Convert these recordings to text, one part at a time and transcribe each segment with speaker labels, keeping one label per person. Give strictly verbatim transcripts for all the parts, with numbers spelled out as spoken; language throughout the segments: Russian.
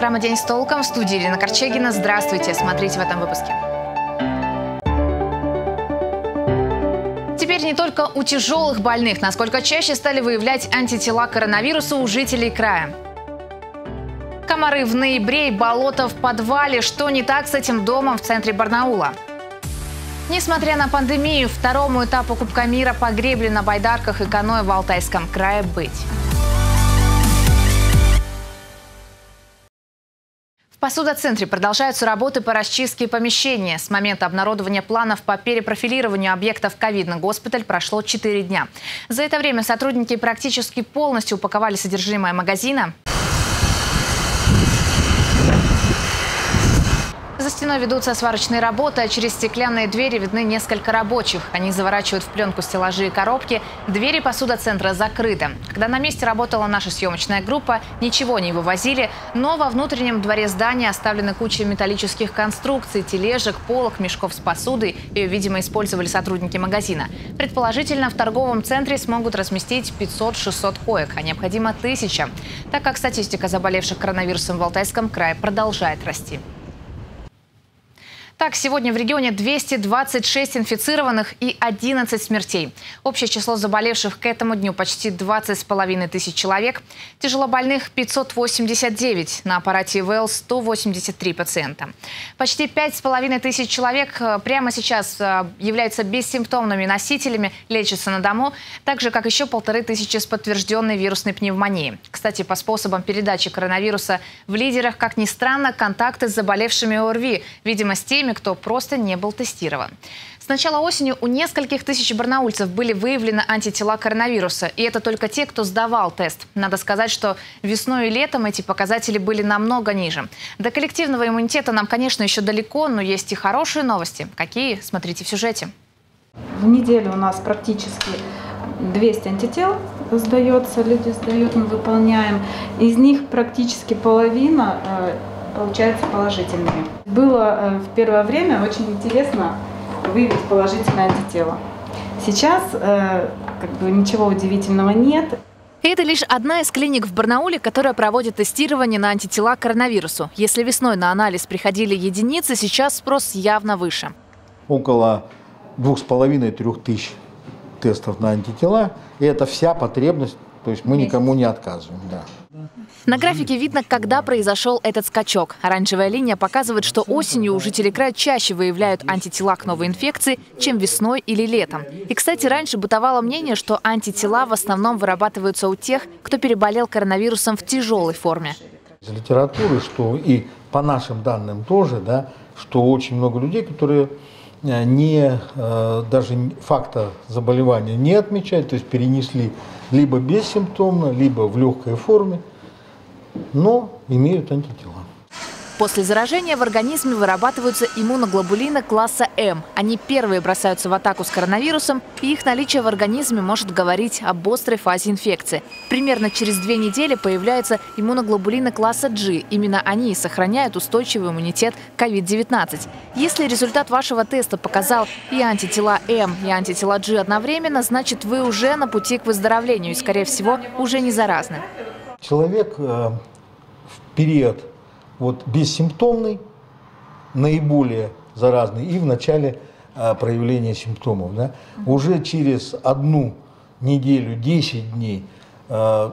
Speaker 1: программа «День с толком». В студии Ирина Корчегина. Здравствуйте. Смотрите в этом выпуске. Теперь не только у тяжелых больных, насколько чаще стали выявлять антитела к коронавирусу у жителей края. Комары в ноябре и болото в подвале. Что не так с этим домом в центре Барнаула? Несмотря на пандемию, второму этапу Кубка мира по гребле на байдарках и каноэ в Алтайском крае быть. В Посудоцентре продолжаются работы по расчистке помещения. С момента обнародования планов по перепрофилированию объектов ковидный госпиталь прошло четыре дня. За это время сотрудники практически полностью упаковали содержимое магазина. За стеной ведутся сварочные работы, а через стеклянные двери видны несколько рабочих. Они заворачивают в пленку стеллажи и коробки. Двери Посудоцентра закрыты. Когда на месте работала наша съемочная группа, ничего не вывозили, но во внутреннем дворе здания оставлены куча металлических конструкций, тележек, полок, мешков с посудой. Ее, видимо, использовали сотрудники магазина. Предположительно, в торговом центре смогут разместить пятьсот-шестьсот коек, а необходимо тысяча, так как статистика заболевших коронавирусом в Алтайском крае продолжает расти. Так, сегодня в регионе двести двадцать шесть инфицированных и одиннадцать смертей. Общее число заболевших к этому дню почти двадцать с половиной тысяч человек. Тяжелобольных пятьсот восемьдесят девять, на аппарате ИВЛ сто восемьдесят три пациента. Почти пять с половиной тысяч человек прямо сейчас являются бессимптомными носителями, лечатся на дому, так же, как еще полторы тысячи с подтвержденной вирусной пневмонией. Кстати, по способам передачи коронавируса в лидерах, как ни странно, контакты с заболевшими ОРВИ, видимо, с теми, кто просто не был тестирован. С начала осени у нескольких тысяч барнаульцев были выявлены антитела коронавируса. И это только те, кто сдавал тест. Надо сказать, что весной и летом эти показатели были намного ниже. До коллективного иммунитета нам, конечно, еще далеко, но есть и хорошие новости. Какие? Смотрите в сюжете.
Speaker 2: В неделю у нас практически двести антител сдается, люди сдают, мы выполняем. Из них практически половина получаются положительными. Было в первое время очень интересно выявить положительное антитело. Сейчас как бы ничего удивительного нет.
Speaker 1: Это лишь одна из клиник в Барнауле, которая проводит тестирование на антитела к коронавирусу. Если весной на анализ приходили единицы, сейчас спрос явно выше.
Speaker 3: Около двух с половиной — трёх тысяч тестов на антитела. И это вся потребность, то есть мы никому не отказываем. Да.
Speaker 1: На графике видно, когда произошел этот скачок. Оранжевая линия показывает, что осенью у жителей края чаще выявляют антитела к новой инфекции, чем весной или летом. И, кстати, раньше бытовало мнение, что антитела в основном вырабатываются у тех, кто переболел коронавирусом в тяжелой форме.
Speaker 3: Из литературы, что и по нашим данным тоже, да, что очень много людей, которые не, даже факта заболевания не отмечают, то есть перенесли либо бессимптомно, либо в легкой форме, но имеют антитела.
Speaker 1: После заражения в организме вырабатываются иммуноглобулины класса М. Они первые бросаются в атаку с коронавирусом, и их наличие в организме может говорить об острой фазе инфекции. Примерно через две недели появляются иммуноглобулины класса G. Именно они сохраняют устойчивый иммунитет к ковид девятнадцать. Если результат вашего теста показал и антитела М, и антитела G одновременно, значит, вы уже на пути к выздоровлению и, скорее всего, уже не заразны.
Speaker 3: Человек э, в период вот, бессимптомный, наиболее заразный, и в начале э, проявления симптомов. Да, уже через одну неделю, десять дней э,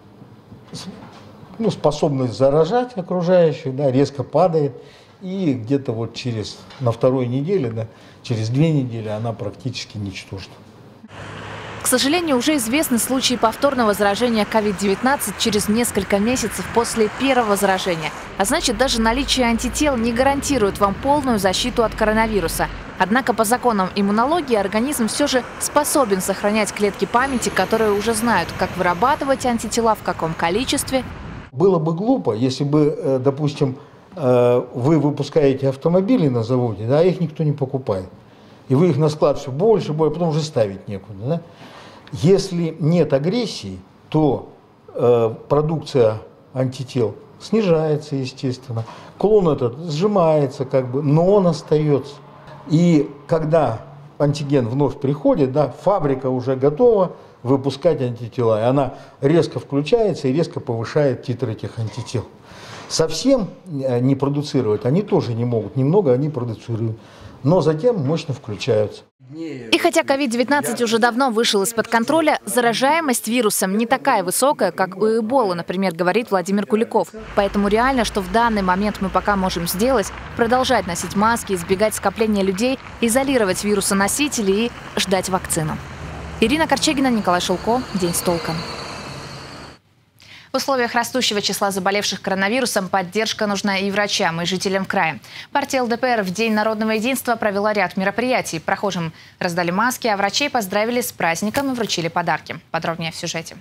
Speaker 3: ну, способность заражать окружающих, да, резко падает, и где-то вот через, на второй неделе, да, через две недели она практически ничтожна.
Speaker 1: К сожалению, уже известны случаи повторного заражения ковид девятнадцать через несколько месяцев после первого заражения. А значит, даже наличие антител не гарантирует вам полную защиту от коронавируса. Однако по законам иммунологии организм все же способен сохранять клетки памяти, которые уже знают, как вырабатывать антитела, в каком количестве.
Speaker 3: Было бы глупо, если бы, допустим, вы выпускаете автомобили на заводе, да, их никто не покупает. И вы их на склад все больше, больше, потом уже ставить некуда. Да? Если нет агрессии, то э, продукция антител снижается, естественно. Клон этот сжимается, как бы, но он остается. И когда антиген вновь приходит, да, фабрика уже готова выпускать антитела. И она резко включается и резко повышает титр этих антител. Совсем не продуцировать они тоже не могут. Немного они продуцируют, но затем мощно включаются.
Speaker 1: И хотя ковид девятнадцать уже давно вышел из-под контроля, заражаемость вирусом не такая высокая, как у Эболы, например, говорит Владимир Куликов. Поэтому реально, что в данный момент мы пока можем сделать, продолжать носить маски, избегать скопления людей, изолировать вирусоносителей и ждать вакцину. Ирина Корчегина, Николай Шелко. День с толком. В условиях растущего числа заболевших коронавирусом поддержка нужна и врачам, и жителям края. Партия эл дэ пэ эр в День народного единства провела ряд мероприятий. Прохожим раздали маски, а врачей поздравили с праздником и вручили подарки. Подробнее в сюжете.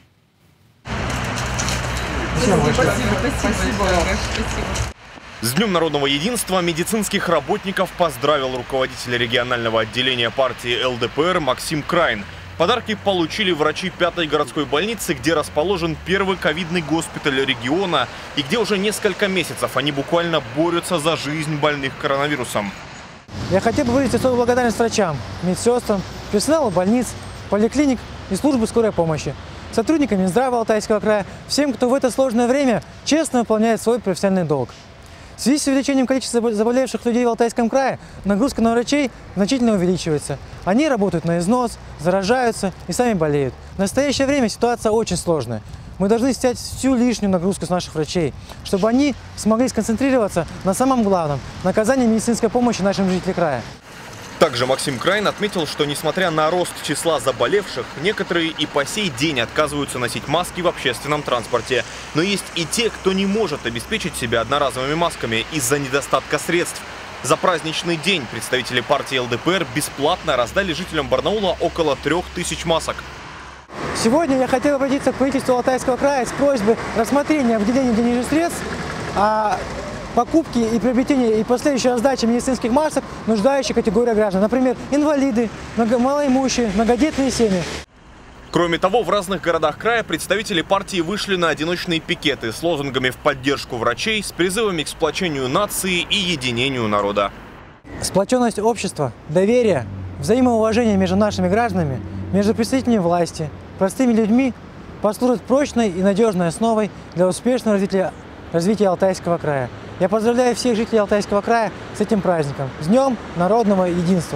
Speaker 4: Спасибо, спасибо, спасибо. С Днем народного единства медицинских работников поздравил руководитель регионального отделения партии эл дэ пэ эр Максим Крайн. Подарки получили врачи пятой городской больницы, где расположен первый ковидный госпиталь региона и где уже несколько месяцев они буквально борются за жизнь больных коронавирусом.
Speaker 5: Я хотел бы выразить особую благодарность врачам, медсестрам, персоналу больниц, поликлиник и службы скорой помощи, сотрудникам Минздрава Алтайского края, всем, кто в это сложное время честно выполняет свой профессиональный долг. В связи с увеличением количества заболевших людей в Алтайском крае нагрузка на врачей значительно увеличивается. Они работают на износ, заражаются и сами болеют. В настоящее время ситуация очень сложная. Мы должны снять всю лишнюю нагрузку с наших врачей, чтобы они смогли сконцентрироваться на самом главном – на оказании медицинской помощи нашим жителям края.
Speaker 4: Также Максим Крайн отметил, что несмотря на рост числа заболевших, некоторые и по сей день отказываются носить маски в общественном транспорте. Но есть и те, кто не может обеспечить себя одноразовыми масками из-за недостатка средств. За праздничный день представители партии эл дэ пэ эр бесплатно раздали жителям Барнаула около трех тысяч масок.
Speaker 5: Сегодня я хотел обратиться к правительству Алтайского края с просьбой рассмотрения выделения денежных средств, а покупки и приобретения и последующей раздачи медицинских масок нуждающих категории граждан. Например, инвалиды, малоимущие, многодетные семьи.
Speaker 4: Кроме того, в разных городах края представители партии вышли на одиночные пикеты с лозунгами в поддержку врачей, с призывами к сплочению нации и единению народа.
Speaker 5: Сплоченность общества, доверие, взаимоуважение между нашими гражданами, между представителями власти, простыми людьми послужит прочной и надежной основой для успешного развития, развития Алтайского края. Я поздравляю всех жителей Алтайского края с этим праздником. С Днем народного единства!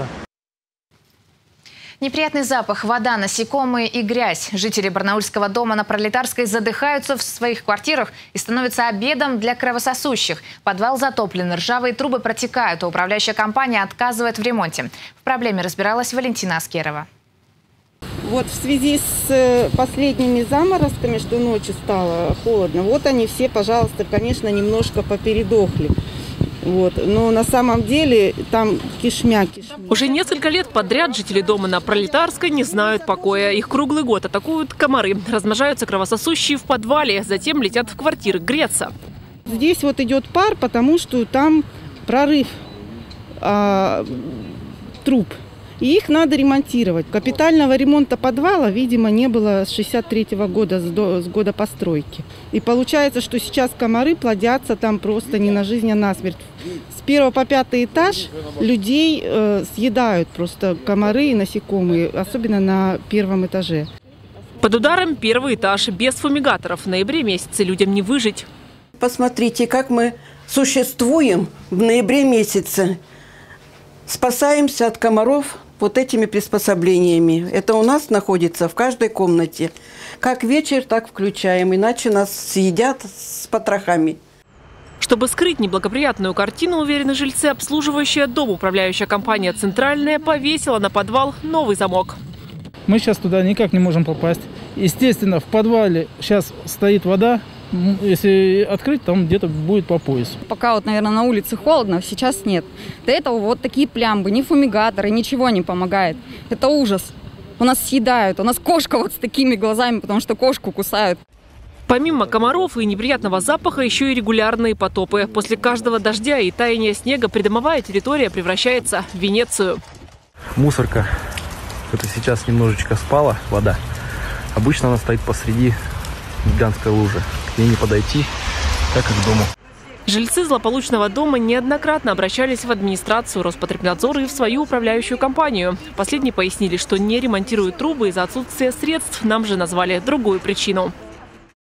Speaker 1: Неприятный запах, вода, насекомые и грязь. Жители Барнаульского дома на Пролетарской задыхаются в своих квартирах и становятся обедом для кровососущих. Подвал затоплен, ржавые трубы протекают, а управляющая компания отказывает в ремонте. В проблеме разбиралась Валентина Аскерова.
Speaker 6: Вот в связи с последними заморозками, что ночью стало холодно, вот они все, пожалуйста, конечно, немножко попередохли. Вот. Но на самом деле там кишмя, кишмя.
Speaker 7: Уже несколько лет подряд жители дома на Пролетарской не знают покоя. Их круглый год атакуют комары. Размножаются кровососущие в подвале, затем летят в квартиры греться.
Speaker 6: Здесь вот идет пар, потому что там прорыв а, труб. И их надо ремонтировать. Капитального ремонта подвала, видимо, не было с шестьдесят третьего года, с года постройки. И получается, что сейчас комары плодятся там просто не на жизнь, а на смерть. С первого по пятый этаж людей э, съедают просто комары и насекомые, особенно на первом этаже.
Speaker 7: Под ударом первый этаж. Без фумигаторов в ноябре месяце людям не выжить.
Speaker 8: Посмотрите, как мы существуем в ноябре месяце. Спасаемся от комаров вот этими приспособлениями. Это у нас находится в каждой комнате. Как вечер, так включаем, иначе нас съедят с потрохами.
Speaker 7: Чтобы скрыть неблагоприятную картину, уверены жильцы, обслуживающая дом управляющая компания «Центральная» повесила на подвал новый замок.
Speaker 9: Мы сейчас туда никак не можем попасть. Естественно, в подвале сейчас стоит вода. Если открыть, там где-то будет по поясу.
Speaker 10: Пока вот, наверное, на улице холодно, сейчас нет. До этого вот такие плямбы, ни фумигаторы, ничего не помогает. Это ужас. У нас съедают, у нас кошка вот с такими глазами, потому что кошку кусают.
Speaker 7: Помимо комаров и неприятного запаха, еще и регулярные потопы. После каждого дождя и таяния снега придомовая территория превращается в Венецию.
Speaker 11: Мусорка, это сейчас немножечко спала, вода. Обычно она стоит посреди гигантской лужи. К ней не подойти, так и к дому.
Speaker 7: Жильцы злополучного дома неоднократно обращались в администрацию Роспотребнадзора и в свою управляющую компанию. Последние пояснили, что не ремонтируют трубы из-за отсутствия средств. Нам же назвали другую причину.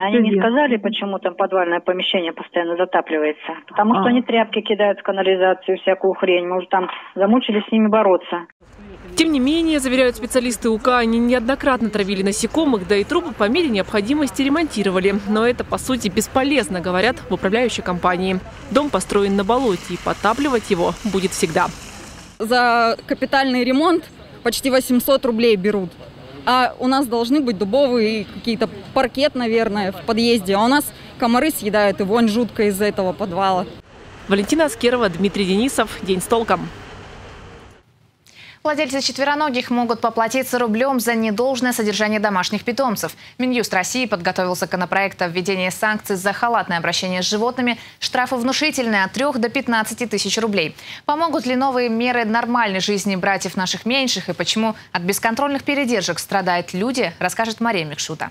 Speaker 12: Они не сказали, почему там подвальное помещение постоянно затапливается. Потому что они тряпки кидают в канализацию, всякую хрень. Мы уже там замучились с ними бороться.
Speaker 7: Тем не менее, заверяют специалисты УК, они неоднократно травили насекомых, да и трубы по мере необходимости ремонтировали. Но это, по сути, бесполезно, говорят в управляющей компании. Дом построен на болоте, и подтапливать его будет всегда.
Speaker 10: За капитальный ремонт почти восемьсот рублей берут. А у нас должны быть дубовые какие-то паркет, наверное, в подъезде. А у нас комары съедают, и вонь жуткая из-за этого подвала.
Speaker 7: Валентина Аскерова, Дмитрий Денисов. День с толком.
Speaker 1: Владельцы четвероногих могут поплатиться рублем за недолжное содержание домашних питомцев. Минюст России подготовил законопроект о введении санкций за халатное обращение с животными. Штрафы внушительные – от трёх до пятнадцати тысяч рублей. Помогут ли новые меры нормальной жизни братьев наших меньших и почему от бесконтрольных передержек страдают люди, расскажет Мария Микшута.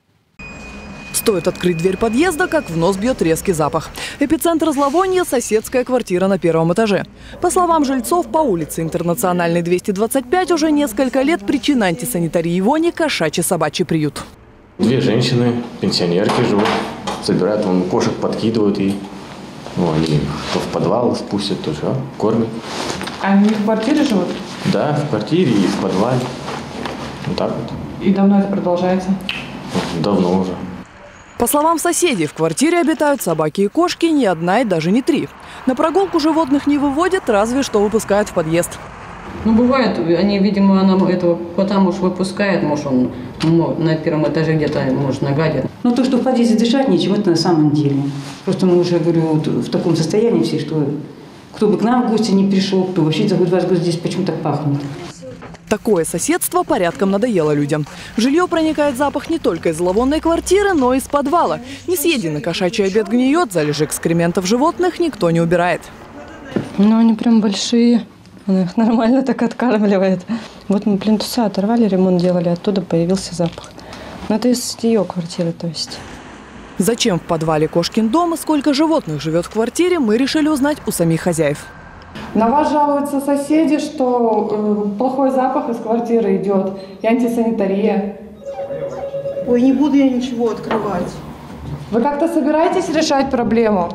Speaker 13: Стоит открыть дверь подъезда, как в нос бьет резкий запах. Эпицентр зловония – соседская квартира на первом этаже. По словам жильцов, по улице Интернациональной двести двадцать пять уже несколько лет причина антисанитарии и вони – кошачий собачий приют.
Speaker 14: Две женщины, пенсионерки живут, собирают, вон, кошек подкидывают и ну, они то в подвал спустят, то все, кормят.
Speaker 15: А они в квартире живут?
Speaker 14: Да, в квартире и в подвале. Вот так вот.
Speaker 15: И давно это продолжается?
Speaker 14: Давно уже.
Speaker 13: По словам соседей, в квартире обитают собаки и кошки, не одна и даже не три. На прогулку животных не выводят, разве что выпускают в подъезд.
Speaker 16: Ну, бывает, они, видимо, она этого кота, может, выпускает, может, он ну, на первом этаже где-то, может, нагадит.
Speaker 17: Ну, то, что в подъезде дышать нечем, это на самом деле. Просто мы уже, говорю, вот в таком состоянии все, что кто бы к нам в гости не пришел, кто вообще за год вас здесь почему так пахнет.
Speaker 13: Такое соседство порядком надоело людям. В жилье проникает запах не только из зловонной квартиры, но и из подвала. Несъеденный кошачий обед гниет, залежи экскрементов животных никто не убирает.
Speaker 18: Ну, они прям большие. Он их нормально так откармливает. Вот мы плинтуса оторвали, ремонт делали, оттуда появился запах. Но это из ее квартиры, то есть.
Speaker 13: Зачем в подвале кошкин дом и сколько животных живет в квартире, мы решили узнать у самих хозяев.
Speaker 15: На вас жалуются соседи, что э, плохой запах из квартиры идет и антисанитария.
Speaker 6: Ой, не буду я ничего открывать.
Speaker 15: Вы как-то собираетесь решать проблему?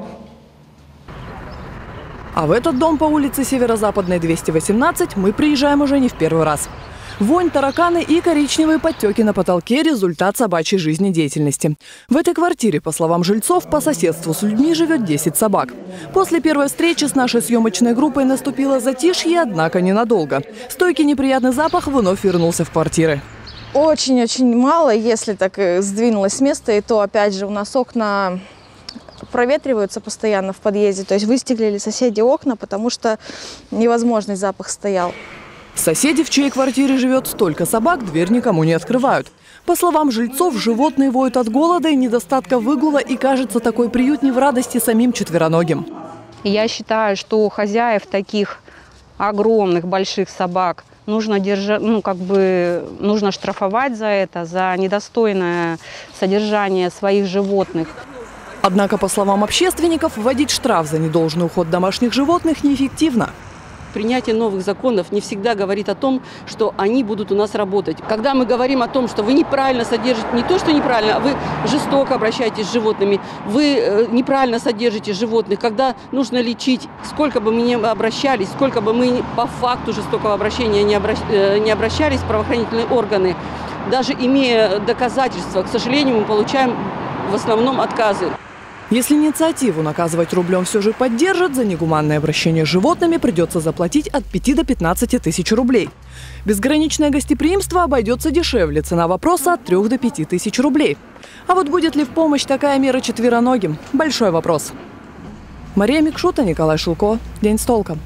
Speaker 13: А в этот дом по улице Северо-Западной двести восемнадцать мы приезжаем уже не в первый раз. Вонь, тараканы и коричневые подтеки на потолке – результат собачьей жизнедеятельности. В этой квартире, по словам жильцов, по соседству с людьми живет десять собак. После первой встречи с нашей съемочной группой наступило затишье, однако ненадолго. Стойкий неприятный запах вновь вернулся в квартиры.
Speaker 19: Очень-очень мало, если так сдвинулось с места, и то, опять же, у нас окна проветриваются постоянно в подъезде, то есть выстеклили соседи окна, потому что невозможный запах стоял.
Speaker 13: Соседи, в чьей квартире живет столько собак, дверь никому не открывают. По словам жильцов, животные воют от голода и недостатка выгула, и, кажется, такой приют не в радости самим четвероногим.
Speaker 20: Я считаю, что хозяев таких огромных, больших собак нужно держать, ну, как бы, нужно штрафовать за это, за недостойное содержание своих животных.
Speaker 13: Однако, по словам общественников, вводить штраф за недолжный уход домашних животных неэффективно.
Speaker 21: Принятие новых законов не всегда говорит о том, что они будут у нас работать. Когда мы говорим о том, что вы неправильно содержите, не то, что неправильно, а вы жестоко обращаетесь с животными, вы неправильно содержите животных, когда нужно лечить, сколько бы мы ни обращались, сколько бы мы по факту жестокого обращения не, обращ... не обращались в правоохранительные органы, даже имея доказательства, к сожалению, мы получаем в основном отказы.
Speaker 13: Если инициативу наказывать рублем все же поддержат, за негуманное обращение с животными придется заплатить от пяти до пятнадцати тысяч рублей. Безграничное гостеприимство обойдется дешевле. Цена вопроса от трёх до пяти тысяч рублей. А вот будет ли в помощь такая мера четвероногим? Большой вопрос. Мария Микшута, Николай Шилко. День с толком.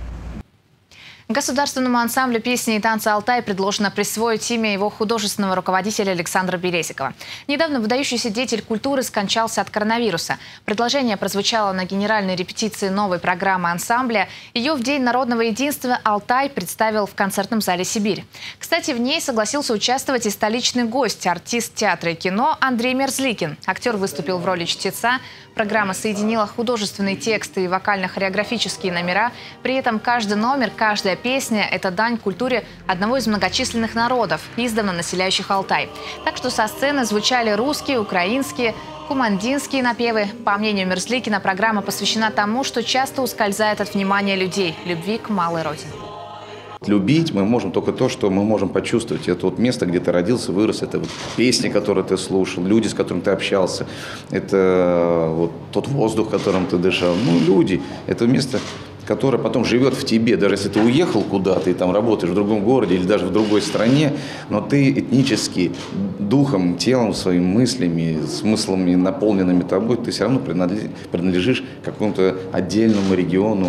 Speaker 1: Государственному ансамблю песни и танца «Алтай» предложено присвоить имя его художественного руководителя Александра Березикова. Недавно выдающийся деятель культуры скончался от коронавируса. Предложение прозвучало на генеральной репетиции новой программы ансамбля. Ее в День народного единства «Алтай» представил в концертном зале «Сибирь». Кстати, в ней согласился участвовать и столичный гость, артист театра и кино Андрей Мерзликин. Актер выступил в роли чтеца. Программа соединила художественные тексты и вокально-хореографические номера. При этом каждый номер, каждая песня – это дань культуре одного из многочисленных народов, издавна населяющих Алтай. Так что со сцены звучали русские, украинские, кумандинские напевы. По мнению Мерзликина, программа посвящена тому, что часто ускользает от внимания людей – любви к малой родине.
Speaker 2: Любить мы можем только то, что мы можем почувствовать. Это вот место, где ты родился, вырос, это вот песни, которые ты слушал, люди, с которыми ты общался, это вот тот воздух, которым ты дышал. Ну, люди, это место, которое потом живет в тебе. Даже если ты уехал куда-то и там работаешь в другом городе или даже в другой стране, но ты этнически, духом, телом, своими мыслями, смыслами, наполненными тобой, ты все равно принадлежишь какому-то отдельному региону.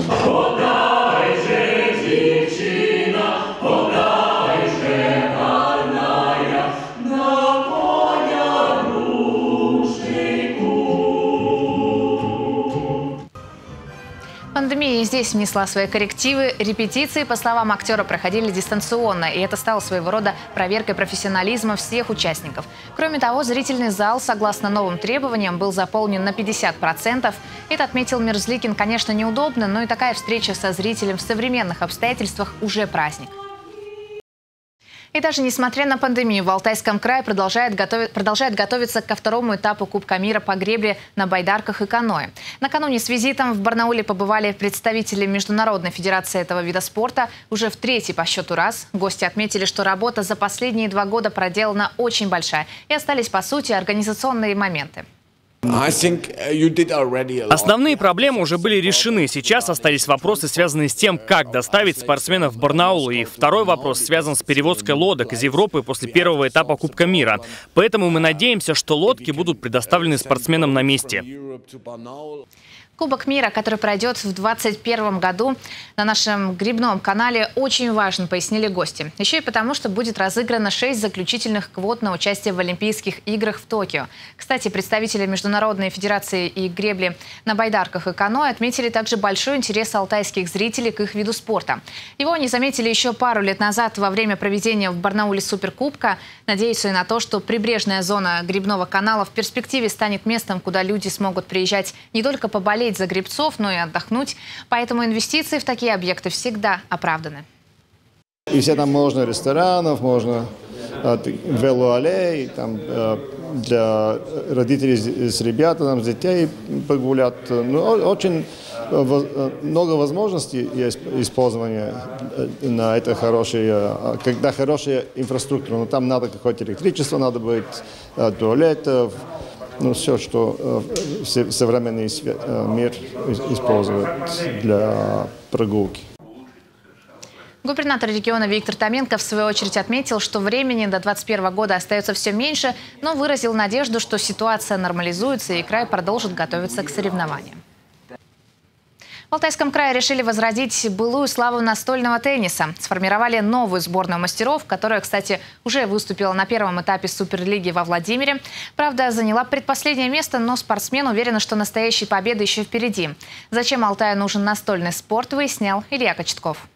Speaker 1: Пандемия и здесь внесла свои коррективы. Репетиции, по словам актера, проходили дистанционно, и это стало своего рода проверкой профессионализма всех участников. Кроме того, зрительный зал, согласно новым требованиям, был заполнен на пятьдесят процентов. Это отметил Мерзликин, конечно, неудобно, но и такая встреча со зрителем в современных обстоятельствах уже праздник. И даже несмотря на пандемию, в Алтайском крае продолжает, готови... продолжает готовиться ко второму этапу Кубка мира по гребле на байдарках и каноэ. Накануне с визитом в Барнауле побывали представители Международной федерации этого вида спорта. Уже в третий по счету раз гости отметили, что работа за последние два года проделана очень большая. И остались, по сути, организационные моменты.
Speaker 22: Основные проблемы уже были решены. Сейчас остались вопросы, связанные с тем, как доставить спортсменов в Барнаул. И второй вопрос связан с перевозкой лодок из Европы после первого этапа Кубка мира. Поэтому мы надеемся, что лодки будут предоставлены спортсменам на месте.
Speaker 1: Кубок мира, который пройдет в двадцать первом году на нашем гребном канале, очень важен, пояснили гости. Еще и потому, что будет разыграно шесть заключительных квот на участие в Олимпийских играх в Токио. Кстати, представители Международной федерации и гребли на байдарках и каноэ отметили также большой интерес алтайских зрителей к их виду спорта. Его они заметили еще пару лет назад во время проведения в Барнауле Суперкубка. Надеются и на то, что прибрежная зона гребного канала в перспективе станет местом, куда люди смогут приезжать не только поболеть за гребцов, но и отдохнуть. Поэтому инвестиции в такие объекты всегда оправданы.
Speaker 23: И все там можно ресторанов, можно велоаллей, там для родителей с ребятами, с детей погулять. Ну, очень много возможностей есть использования на это хорошее, когда хорошая инфраструктура. Но там надо какое-то электричество, надо быть туалетов. Ну, все, что э, современный э, мир использует для прогулки.
Speaker 1: Губернатор региона Виктор Томенко в свою очередь отметил, что времени до двадцать первого года остается все меньше, но выразил надежду, что ситуация нормализуется и край продолжит готовиться к соревнованиям. В Алтайском крае решили возродить былую славу настольного тенниса. Сформировали новую сборную мастеров, которая, кстати, уже выступила на первом этапе Суперлиги во Владимире. Правда, заняла предпоследнее место, но спортсмен уверен, что настоящие победы еще впереди. Зачем Алтаю нужен настольный спорт, выяснял Илья Кочетков.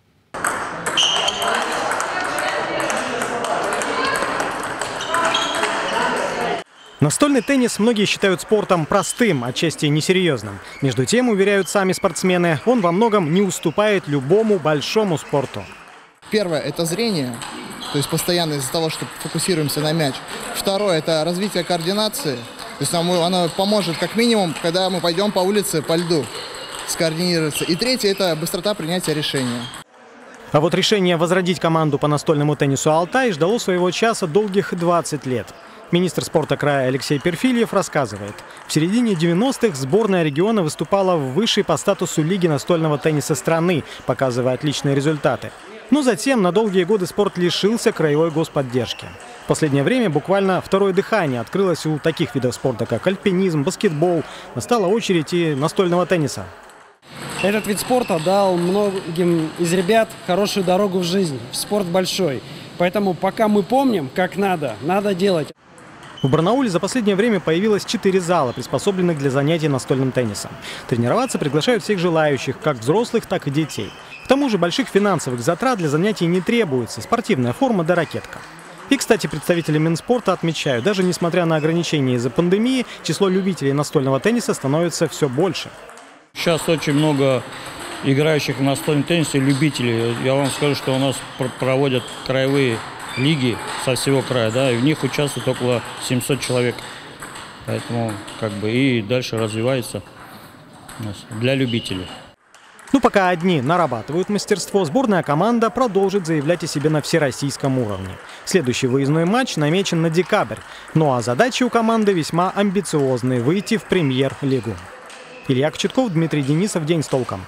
Speaker 24: Настольный теннис многие считают спортом простым, отчасти несерьезным. Между тем, уверяют сами спортсмены, он во многом не уступает любому большому спорту.
Speaker 25: Первое – это зрение, то есть постоянно из-за того, что фокусируемся на мяч. Второе – это развитие координации, то есть нам оно поможет как минимум, когда мы пойдем по улице, по льду, скоординироваться. И третье – это быстрота принятия решения.
Speaker 24: А вот решение возродить команду по настольному теннису «Алтай» ждало своего часа долгих двадцать лет. Министр спорта края Алексей Перфильев рассказывает, в середине девяностых сборная региона выступала в высшей по статусу лиги настольного тенниса страны, показывая отличные результаты. Но затем на долгие годы спорт лишился краевой господдержки. В последнее время буквально второе дыхание открылось у таких видов спорта, как альпинизм, баскетбол. Настала очередь и настольного тенниса.
Speaker 26: Этот вид спорта дал многим из ребят хорошую дорогу в жизнь. Спорт большой. Поэтому пока мы помним, как надо, надо делать.
Speaker 24: В Барнауле за последнее время появилось четыре зала, приспособленных для занятий настольным теннисом. Тренироваться приглашают всех желающих, как взрослых, так и детей. К тому же больших финансовых затрат для занятий не требуется. Спортивная форма да ракетка. И, кстати, представители Минспорта отмечают, даже несмотря на ограничения из-за пандемии, число любителей настольного тенниса становится все больше.
Speaker 27: Сейчас очень много
Speaker 3: играющих в настольный теннис и любителей. Я вам скажу, что у нас проводят краевые лиги со всего края, да, и в них участвует около семисот человек. Поэтому как бы и дальше развивается у нас для любителей.
Speaker 24: Ну, пока одни нарабатывают мастерство, сборная команда продолжит заявлять о себе на всероссийском уровне. Следующий выездной матч намечен на декабрь. Ну а задачи у команды весьма амбициозные – выйти в премьер-лигу. Илья Кочетков, Дмитрий Денисов. День с толком.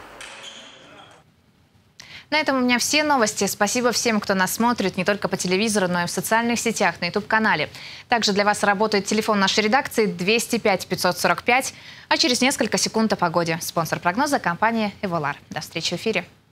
Speaker 1: На этом у меня все новости. Спасибо всем, кто нас смотрит не только по телевизору, но и в социальных сетях, на ютуб-канале. Также для вас работает телефон нашей редакции двести пять пятьсот сорок пять. А через несколько секунд о погоде. Спонсор прогноза – компания «Эволар». До встречи в эфире.